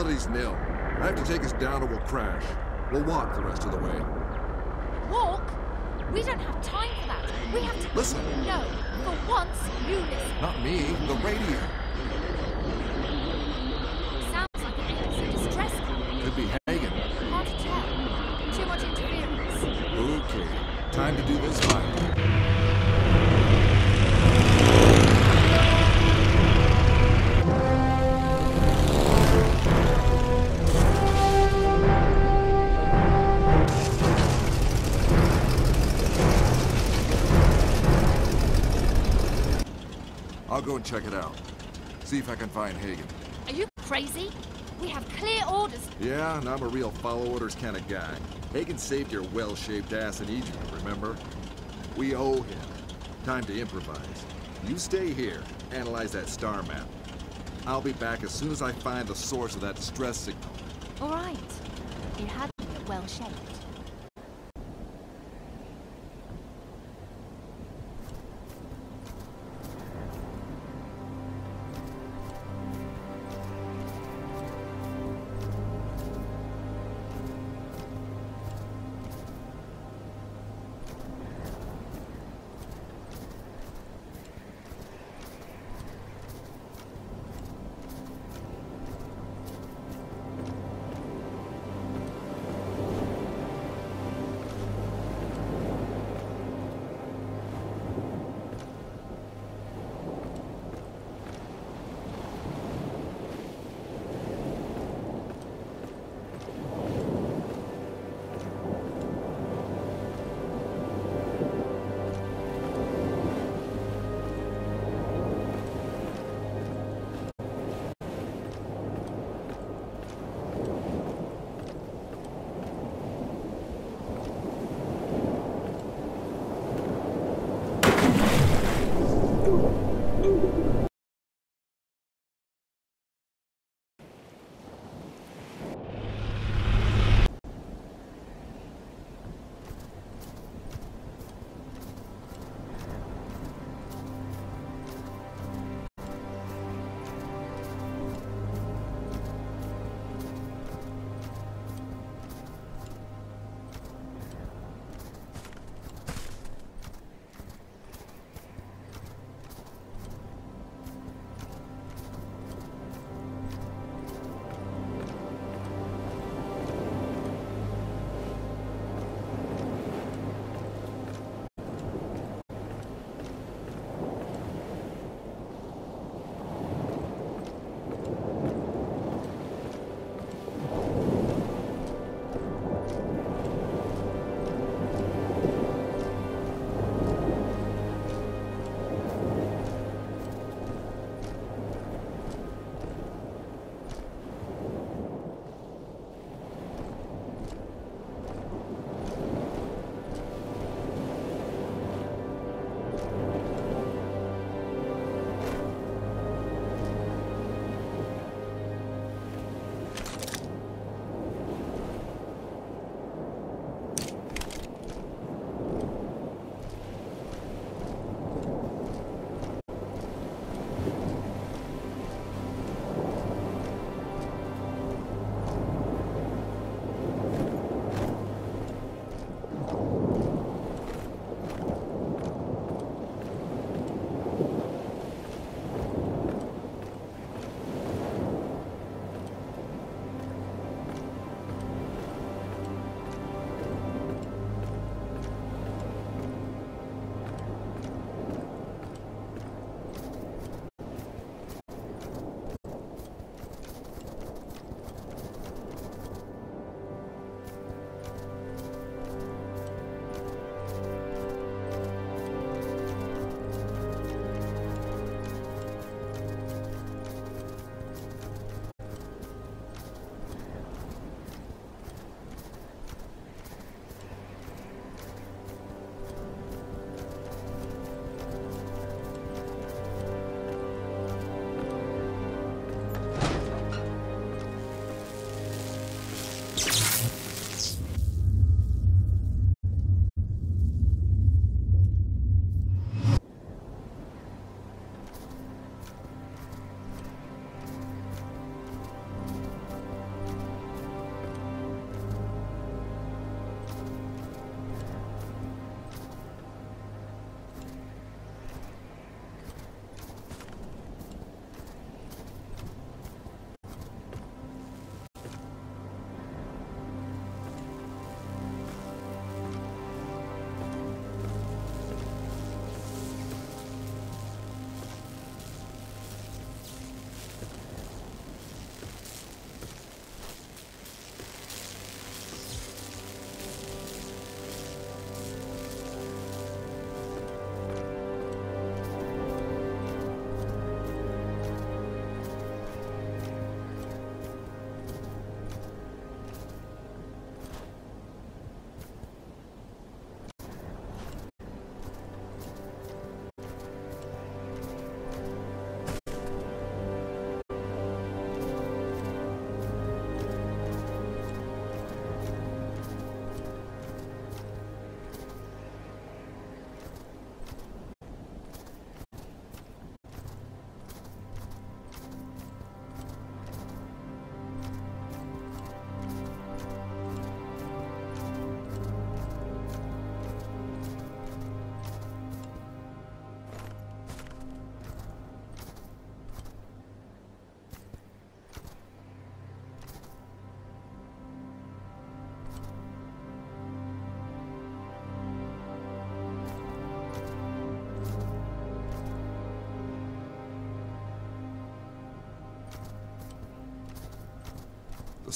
Visibility's nil. I have to take us down or we'll crash. We'll walk the rest of the way. Walk? We don't have time for that. We have to... Listen. No. For once, you listen. Not me, the radio. Sounds like an ANC distress call. Could be Hagen. Hard to tell. Too much interference. Okay, time to do this right. I'll go and check it out. See if I can find Hagen. Are you crazy? We have clear orders. Yeah, and I'm a real follow orders kind of guy. Hagen saved your well-shaped ass in Egypt, remember? We owe him. Time to improvise. You stay here, analyze that star map. I'll be back as soon as I find the source of that distress signal. All right. You had me at well-shaped.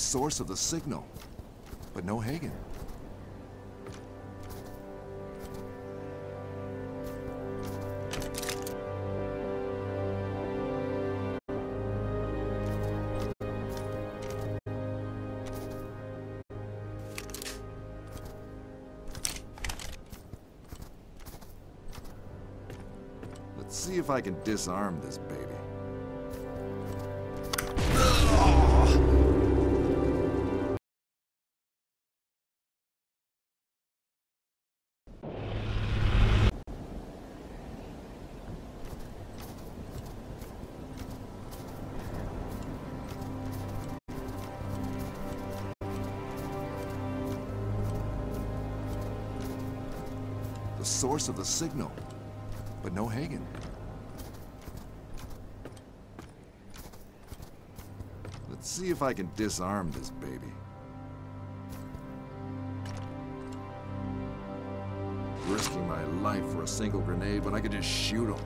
source of the signal, but no Hagen. Let's see if I can disarm this baby. The source of the signal, but no Hagen. Let's see if I can disarm this baby. Risking my life for a single grenade when I could just shoot him.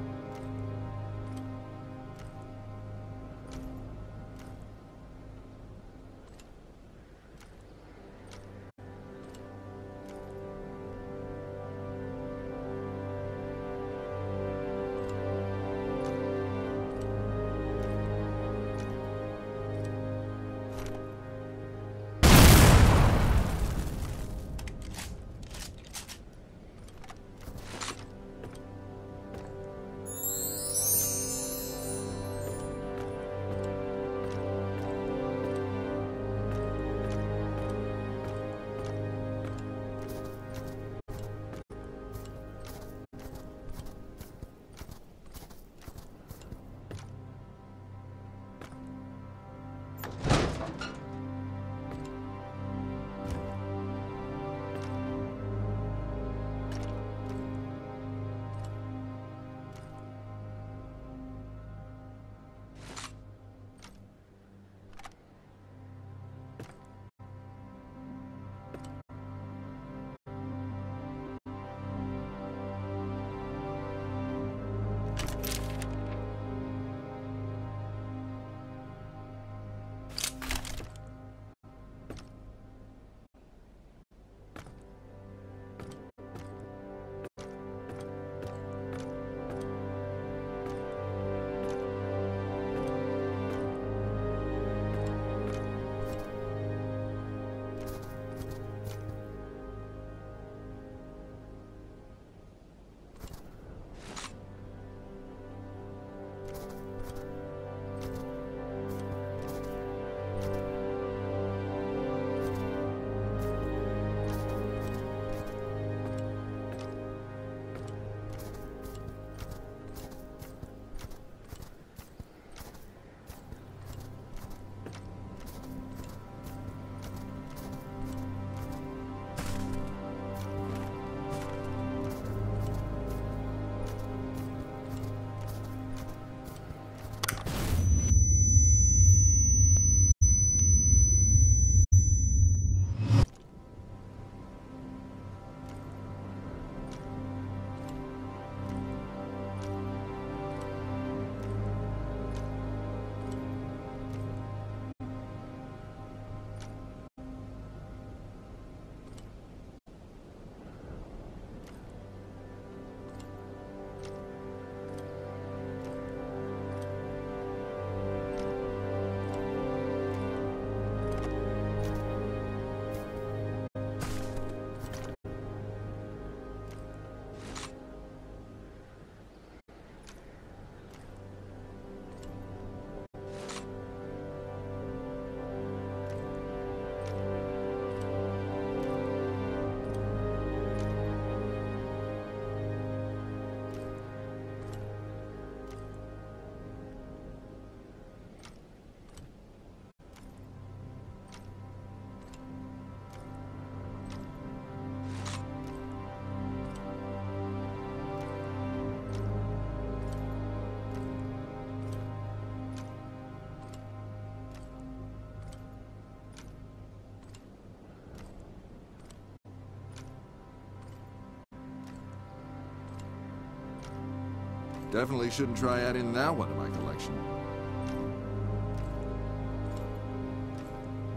Definitely shouldn't try adding that one to my collection.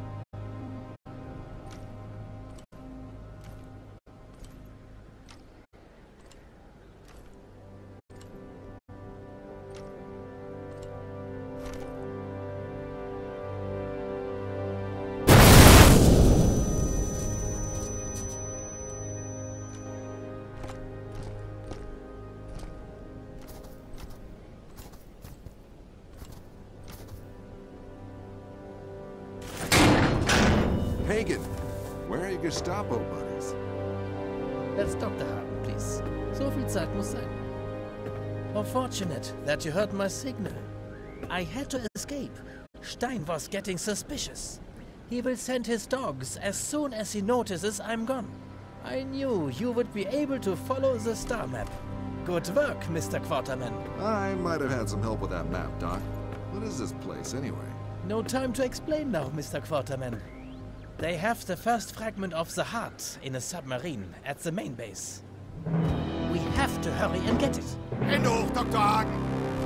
Hagen, where are your Gestapo buddies? Let's Dr. haben, please. So viel Zeit muss sein. How fortunate that you heard my signal. I had to escape. Stein was getting suspicious. He will send his dogs as soon as he notices I'm gone. I knew you would be able to follow the star map. Good work, Mr. Quarterman. I might have had some help with that map, Doc. What is this place, anyway? No time to explain now, Mr. Quarterman. They have the first fragment of the heart in a submarine at the main base. We have to hurry and get it. Hände hoch, Dr. Hagen!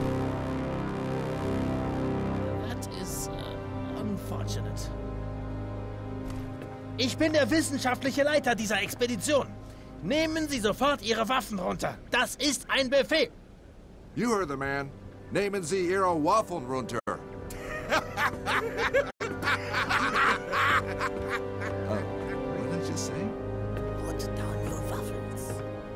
That is unfortunate. Ich bin der wissenschaftliche Leiter dieser Expedition. Nehmen Sie sofort Ihre Waffen runter. Das ist ein Befehl. You heard the man. Nehmen Sie Ihre Waffen runter. What did I just say? Put down your waffles.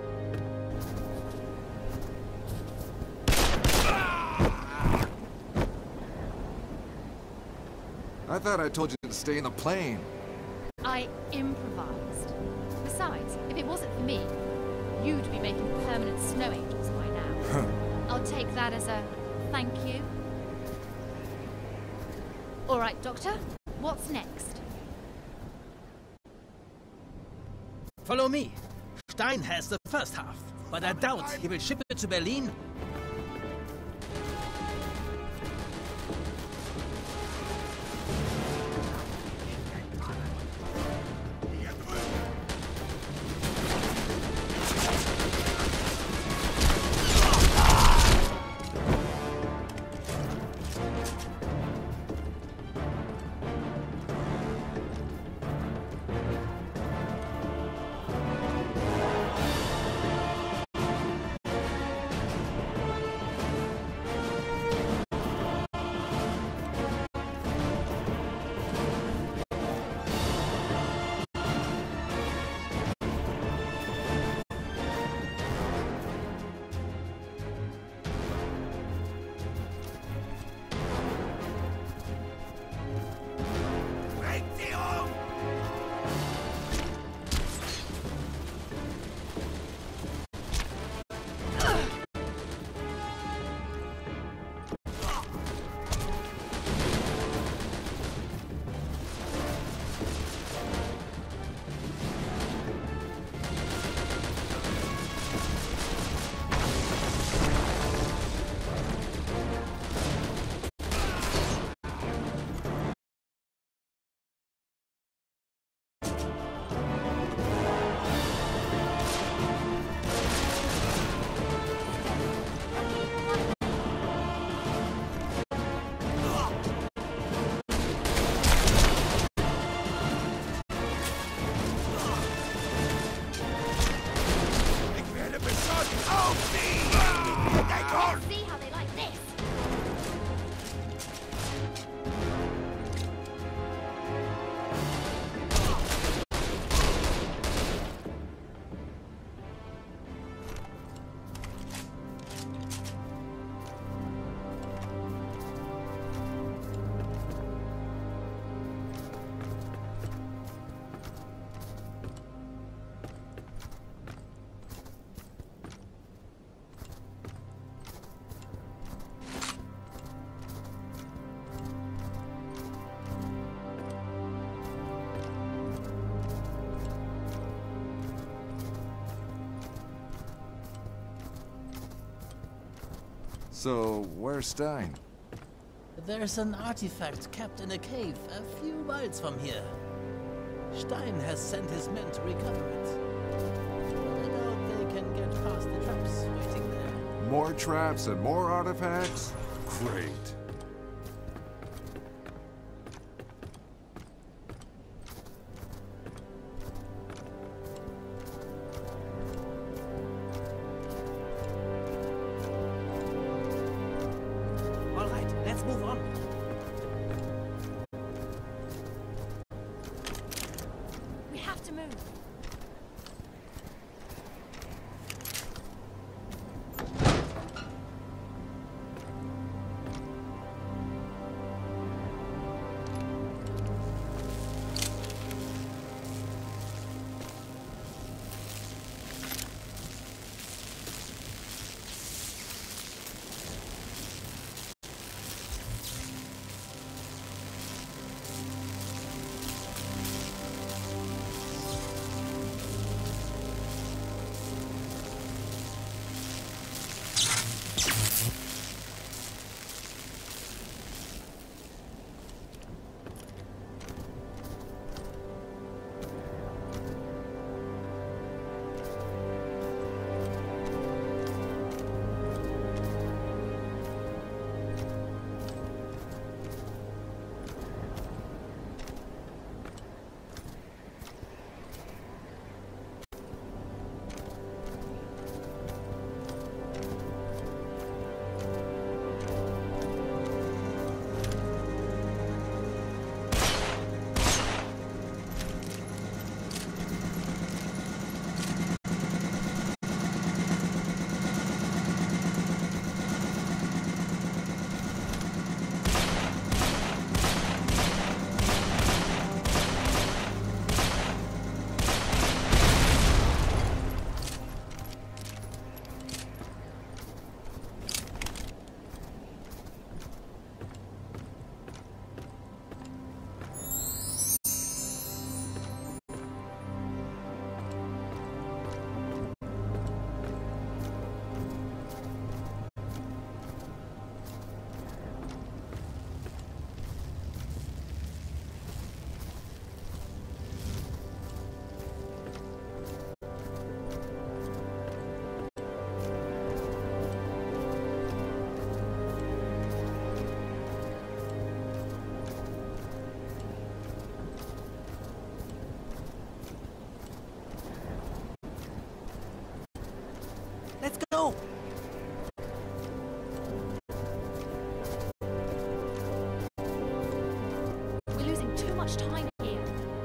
I thought I told you to stay in the plane. I improvised. Besides, if it wasn't for me, you'd be making permanent snow angels by now. I'll take that as a thank you. All right, Doctor, what's next? Follow me. Stein has the first half, but I doubt he will ship it to Berlin. See how they like this. So, where's Stein? There's an artifact kept in a cave a few miles from here. Stein has sent his men to recover it. But I doubt they can get past the traps waiting there. More traps and more artifacts? Great. All right, let's move on. We have to move. go! We're losing too much time here.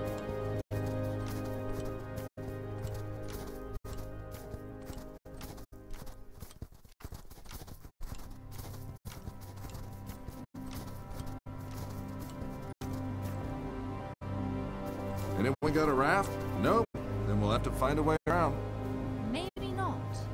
Anyone got a raft? Nope. Then we'll have to find a way around. Maybe not.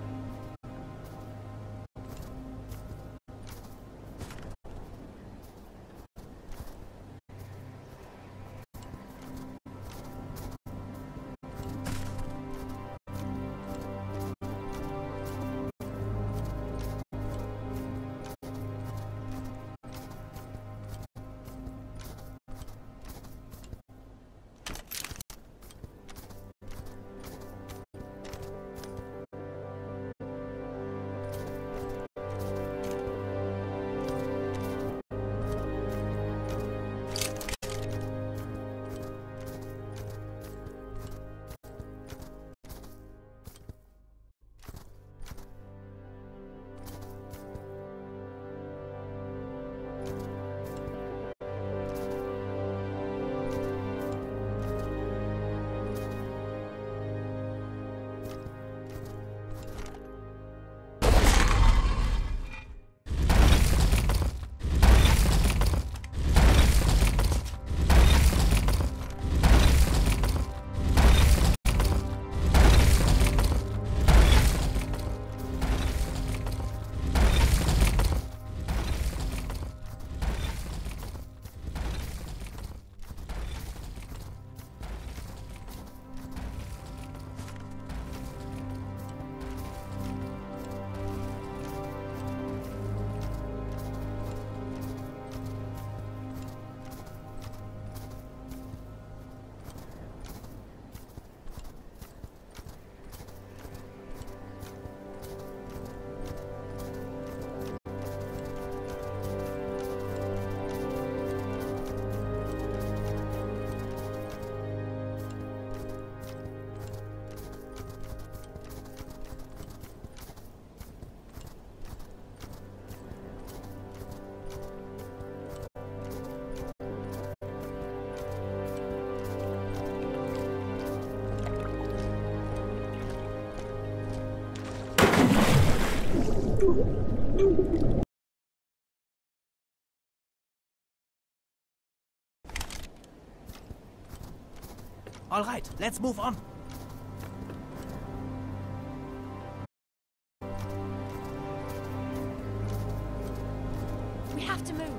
All right, let's move on. We have to move.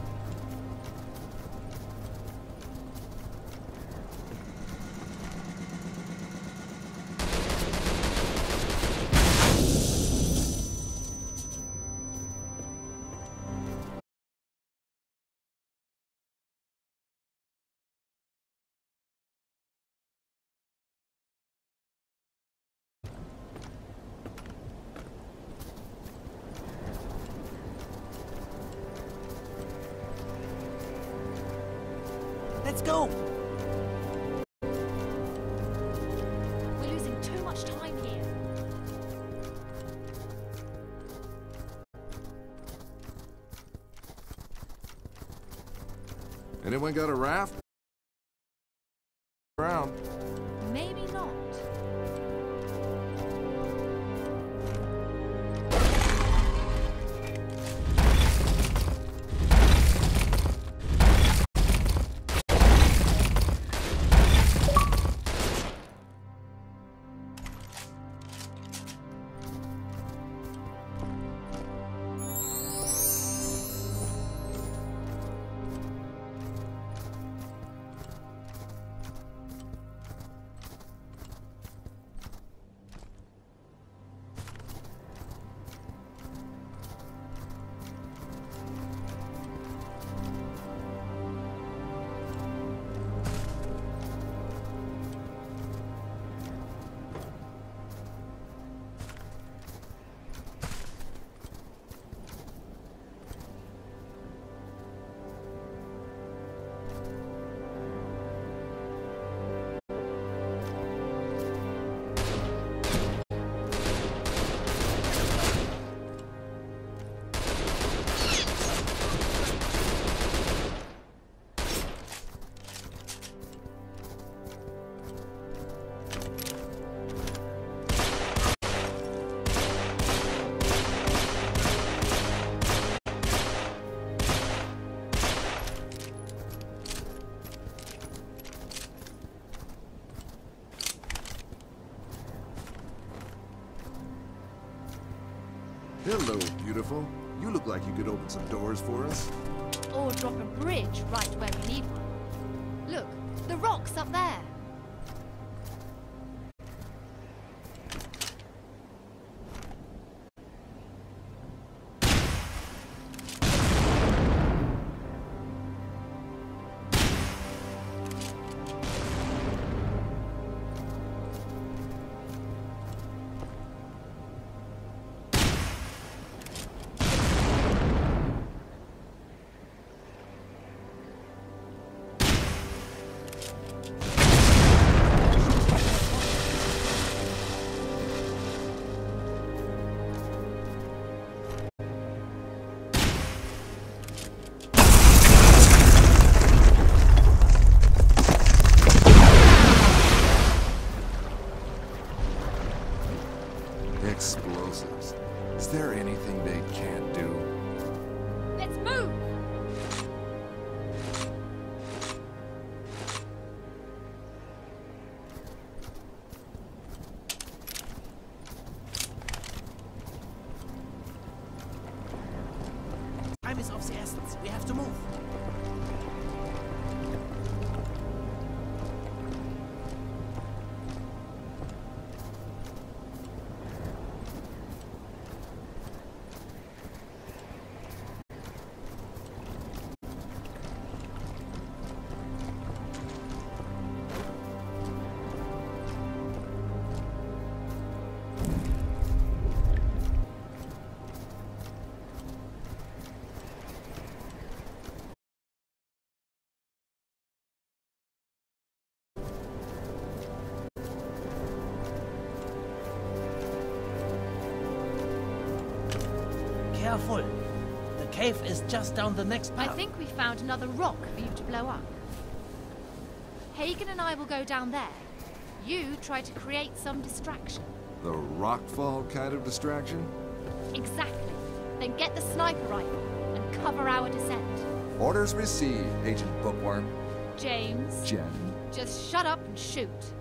Let's go! We're losing too much time here. Anyone got a raft? Around. Maybe not. Hello, beautiful. You look like you could open some doors for us. Or drop a bridge right where we need one. Look, the rock's up there. Explosives. Is there anything they can't do? Let's move! Time is of the essence. We have to move. Careful. The cave is just down the next I path. think we found another rock for you to blow up. Hagen and I will go down there. You try to create some distraction. The rockfall kind of distraction? Exactly. Then get the sniper rifle and cover our descent. Orders received, Agent Bookworm. James, Jen. just shut up and shoot.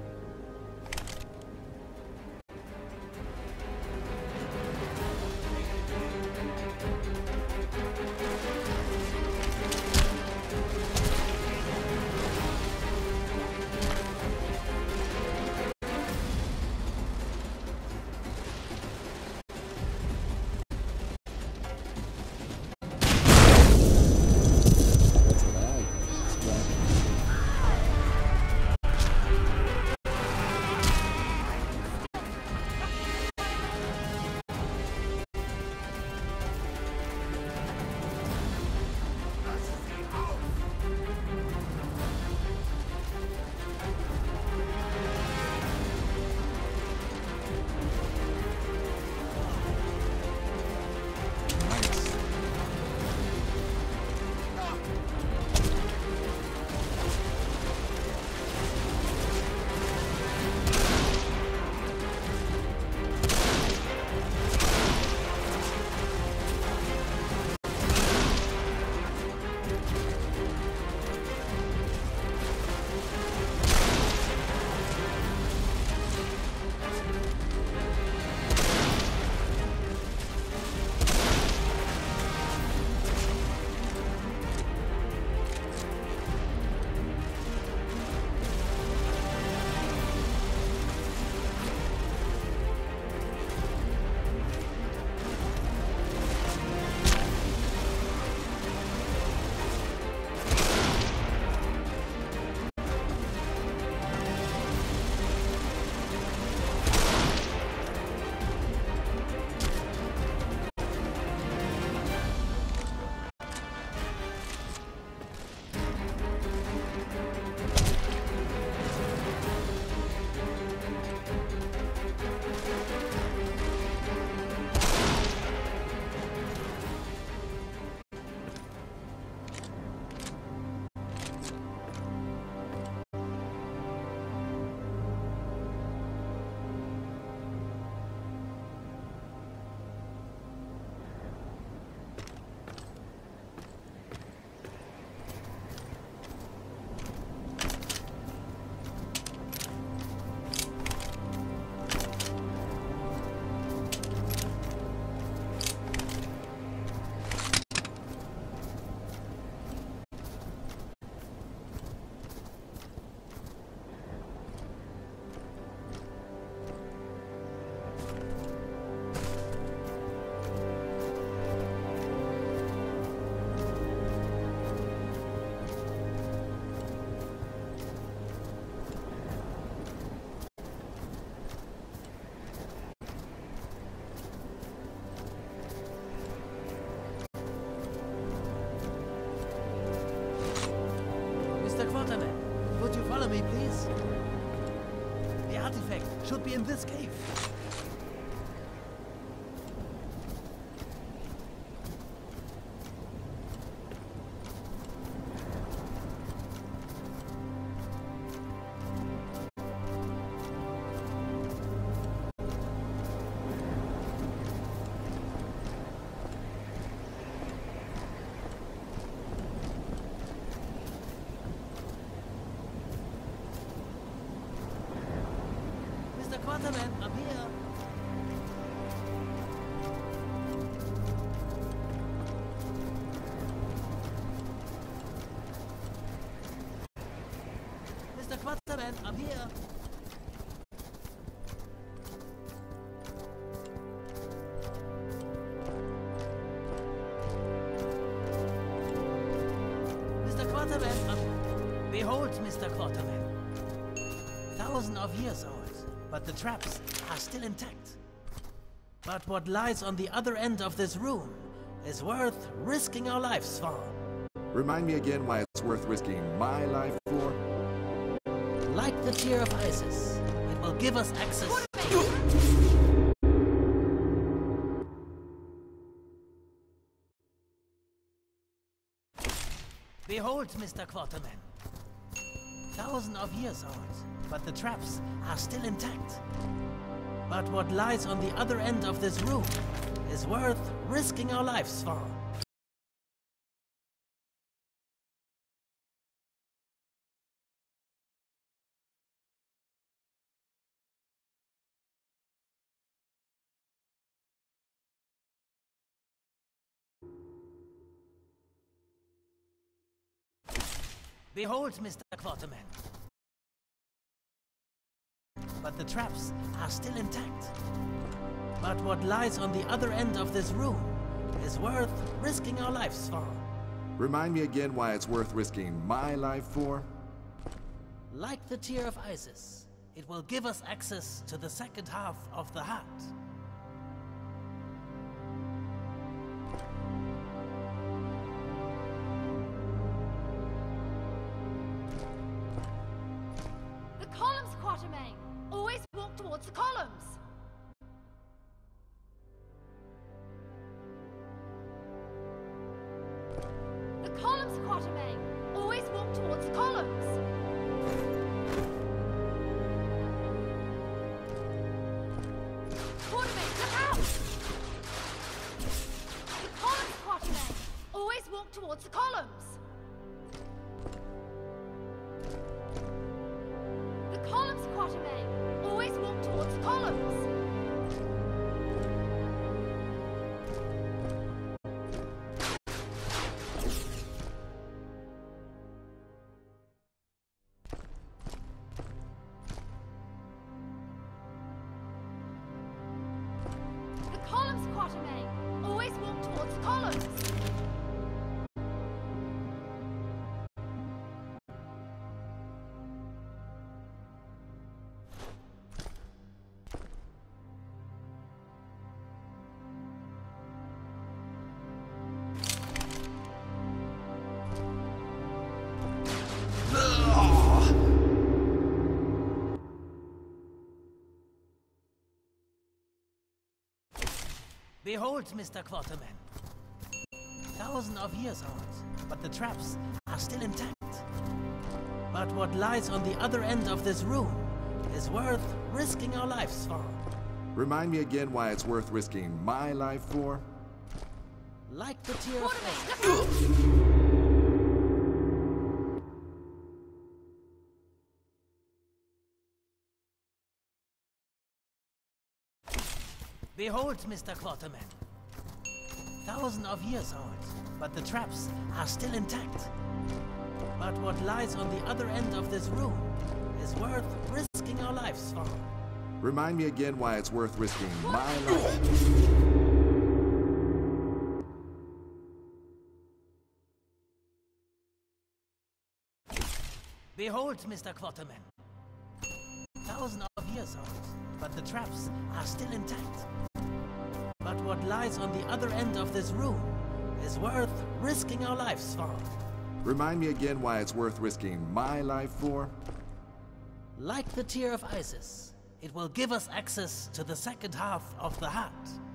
should be in this cave. Quarterman, I'm here. Mr. Quarterman, I'm here. Mr. Quarterman, behold, Mr. Quarterman. Thousands of years old. But the traps are still intact. But what lies on the other end of this room is worth risking our lives for. Remind me again why it's worth risking my life for? Like the Tear of Isis, it will give us access. Behold, Mr. Quarterman. Thousands of years old. But the traps are still intact. But what lies on the other end of this room is worth risking our lives for. Behold, Mr. Quarterman. But the traps are still intact. But what lies on the other end of this room is worth risking our lives for. Remind me again why it's worth risking my life for? Like the Tear of Isis, it will give us access to the second half of the heart. The columns, Quatermain! Always walk towards the columns! The columns, Quatermain! Always walk towards the columns! Quatermain, look out! The columns, Quatermain! Always walk towards the columns! The columns, Quatermain! Always walk towards the columns! The columns, Quatermain! Always walk towards the columns! Behold, Mr. Quarterman. Thousands of years old, but the traps are still intact. But what lies on the other end of this room is worth risking our lives for. Remind me again why it's worth risking my life for? Like the Tear of Isis. Behold, Mr. Quarterman. Thousands of years old, but the traps are still intact. But what lies on the other end of this room is worth risking our lives for. Remind me again why it's worth risking my life. Behold, Mr. Quarterman. Thousands of years old, but the traps are still intact. But what lies on the other end of this room is worth risking our lives for. Remind me again why it's worth risking my life for? Like the Tear of Isis, It will give us access to the second half of the hut.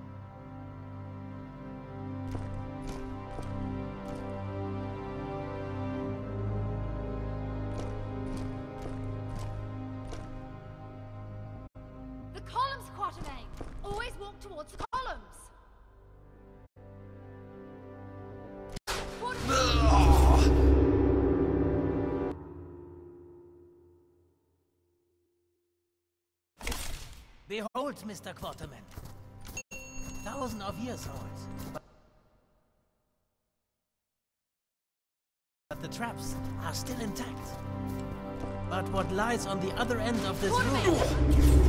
The columns, Quatermain! Always walk towards the columns! Behold, Mr. Quatermain. Thousands of years old. But the traps are still intact. But what lies on the other end of this room?